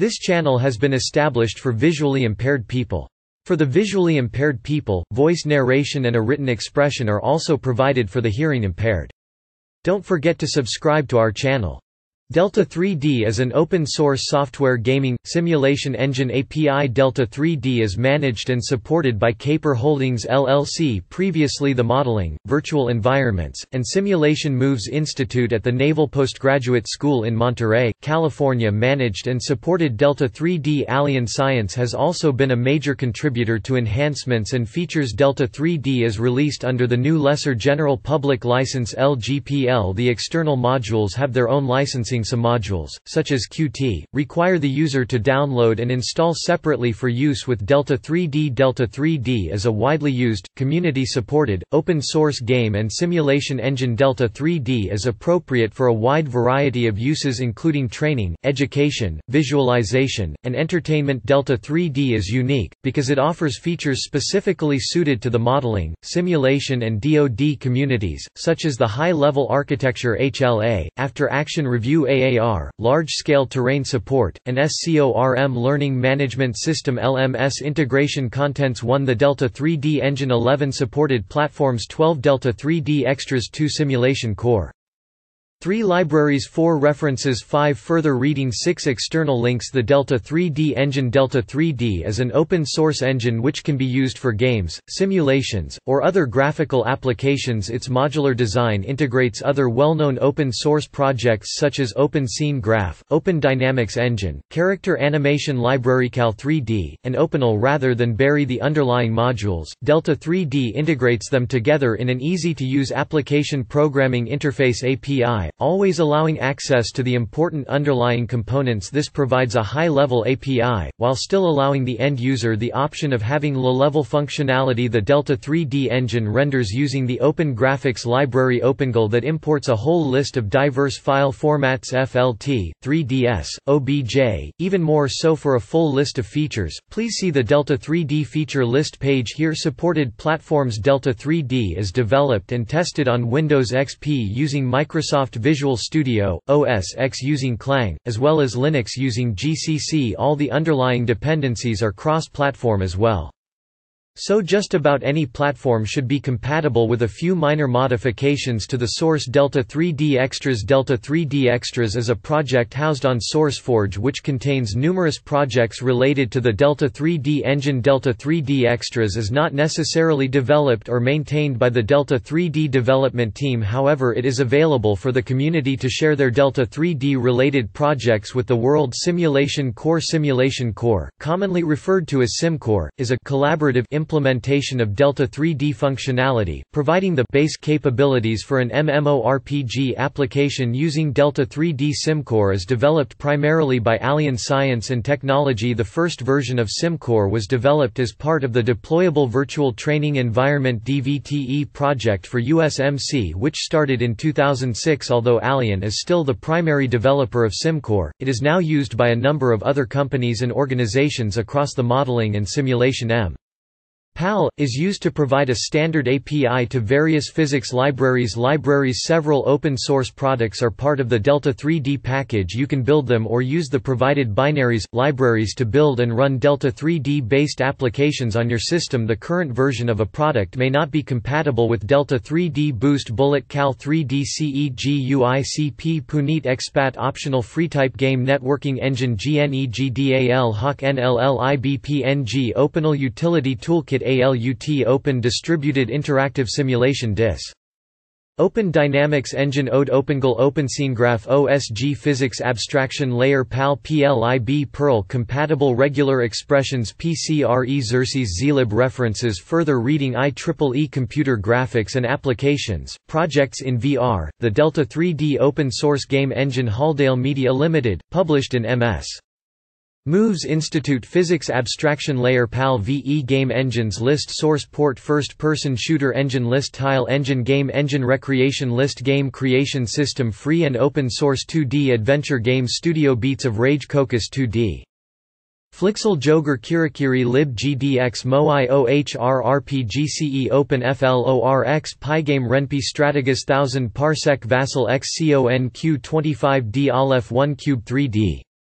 This channel has been established for visually impaired people. For the visually impaired people, voice narration and a written expression are also provided for the hearing impaired. Don't forget to subscribe to our channel. Delta 3D is an open-source software gaming, simulation engine API. Delta 3D is managed and supported by Caper Holdings LLC, previously the Modeling, Virtual Environments, and Simulation Moves Institute at the Naval Postgraduate School in Monterey, California. Managed and supported Delta 3D. Alien Science has also been a major contributor to enhancements and features. Delta 3D is released under the new Lesser General Public License LGPL. The external modules have their own licensing. Some modules, such as Qt, require the user to download and install separately for use with Delta 3D. Delta 3D is a widely used, community-supported, open-source game and simulation engine. Delta 3D is appropriate for a wide variety of uses including training, education, visualization, and entertainment. Delta 3D is unique, because it offers features specifically suited to the modeling, simulation and DoD communities, such as the High-Level Architecture HLA, After-Action Review AAR, large-scale terrain support, and SCORM Learning Management System LMS integration. Contents 1. The Delta 3D engine. 11 supported platforms. 12 Delta 3D Extras. 2 Simulation Core. 3 Libraries. 4 References. 5 Further reading. 6 External links. The Delta 3D engine. Delta 3D is an open-source engine which can be used for games, simulations, or other graphical applications. Its modular design integrates other well-known open-source projects such as Open Scene Graph, Open Dynamics Engine, Character Animation Library, Cal 3D, and OpenL. Rather than bury the underlying modules, Delta 3D integrates them together in an easy-to-use application programming interface API, always allowing access to the important underlying components. This provides a high-level API, while still allowing the end user the option of having low-level functionality. The Delta 3D engine renders using the Open Graphics Library OpenGL that imports a whole list of diverse file formats: FLT, 3ds, OBJ, even more so. For a full list of features, please see the Delta 3D feature list page here. Supported platforms. Delta 3D is developed and tested on Windows XP using Microsoft Visual Studio, OS X using Clang, as well as Linux using GCC. All the underlying dependencies are cross-platform as well. So just about any platform should be compatible with a few minor modifications to the source. Delta 3D Extras. Delta 3D Extras is a project housed on SourceForge which contains numerous projects related to the Delta 3D engine. Delta 3D Extras is not necessarily developed or maintained by the Delta 3D development team, however it is available for the community to share their Delta 3D related projects with the world. Simulation Core. Simulation Core, commonly referred to as SimCore, is a collaborative implementation of Delta 3D functionality, providing the base capabilities for an MMORPG application using Delta 3D. SimCore is developed primarily by Alien Science and Technology. The first version of SimCore was developed as part of the Deployable Virtual Training Environment DVTE project for USMC, which started in 2006. Although Alien is still the primary developer of SimCore, it is now used by a number of other companies and organizations across the modeling and simulation PAL is used to provide a standard API to various physics libraries. Several open-source products are part of the Delta 3D package. You can build them or use the provided binaries, libraries to build and run Delta 3D-based applications on your system. The current version of a product may not be compatible with Delta 3D Boost, Bullet, Cal 3D, CEG, UICP, Punit, Expat, Optional FreeType, Game Networking Engine, GNEGDAL, Hawk, NLL, OpenL, Utility Toolkit, ALUT, Open Distributed Interactive Simulation DIS. Open Dynamics Engine, ODE, OpenGL, OpenSceneGraph, OSG, Physics Abstraction Layer, PAL, PLIB, Perl, Compatible Regular Expressions, PCRE, Xerces, zlib. References. Further reading. IEEE Computer Graphics and Applications, Projects in VR, the Delta 3D Open Source Game Engine, Halldale Media Limited, published in MS. Moves Institute. Physics Abstraction Layer, PAL, VE Game Engines List, Source Port, First Person Shooter Engine List, Tile Engine, Game Engine, Recreation List, Game Creation System, Free and Open Source 2D Adventure Game Studio, Beats of Rage, Cocos 2D Flixel, Joger, Kirikiri, Lib, GDX, Moai, OHR, RPGCE, Open, FLORX, Pygame, Ren'Py, Stratagus, 1000 Parsec, Vassal, XCON, Q25D, Aleph 1 Cube 3D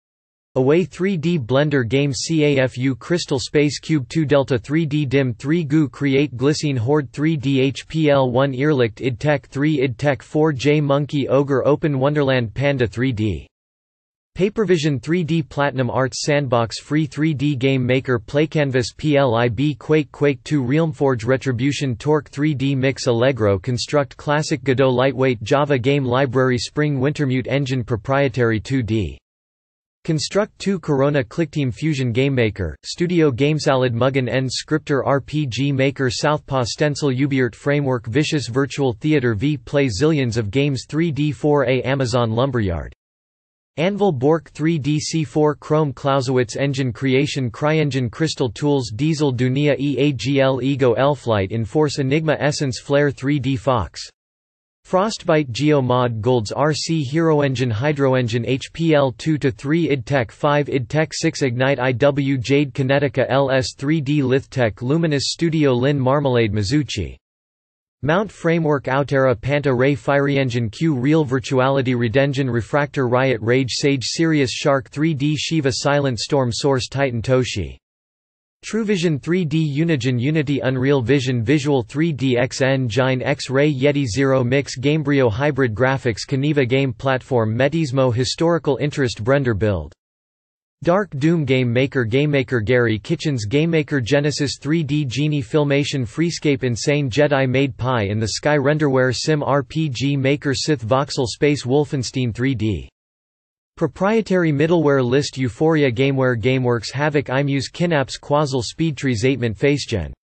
Away 3D Blender Game CAFU Crystal Space Cube 2 Delta 3D Dim 3 Goo Create Glycine Horde 3D HPL 1 Earlicht IdTech 3 IdTech 4 J Monkey Ogre Open Wonderland Panda 3D Papervision 3D Platinum Arts Sandbox Free 3D Game Maker PlayCanvas PLIB Quake 2 Realmforge Retribution Torque 3D Mix Allegro Construct Classic Godot Lightweight Java Game Library Spring Wintermute Engine Proprietary 2D Construct 2 Corona ClickTeam Fusion GameMaker, Studio GameSalad Mugen End Scripter RPG Maker Southpaw Stencil Ubiart Framework Vicious Virtual Theater V Play Zillions of Games 3D 4A Amazon Lumberyard Anvil Bork 3D C4 Chrome Clausewitz Engine Creation CryEngine Crystal Tools Diesel Dunia EAGL Ego Elflight Enforce Enigma Essence Flare 3D Fox Frostbite GeoMod Gold's RC Hero Engine Hydroengine HPL 2-3 IdTech 5 IdTech 6 Ignite IW Jade Kinetica LS 3D Lithtech Luminous Studio Lin Marmalade Mizuchi Mount Framework Outera Panta Ray FireEngine Q Real Virtuality Redengen Refractor Riot Rage Sage Sirius Shark 3D Shiva Silent Storm Source Titan Toshi TrueVision 3D Unigen Unity Unreal Vision Visual 3D X Engine X-Ray Yeti Zero Mix Gamebryo Hybrid Graphics Caneva Game Platform Metismo Historical Interest Brender Build Dark Doom Game Maker GameMaker Gary Kitchens GameMaker Genesis 3D Genie Filmation Freescape Insane Jedi Made Pie in the Sky Renderware Sim RPG Maker Sith Voxel Space Wolfenstein 3D Proprietary middleware list Euphoria Gameware GameWorks Havoc iMuse Kinapse Quazzle Speedtree Zatement FaceGen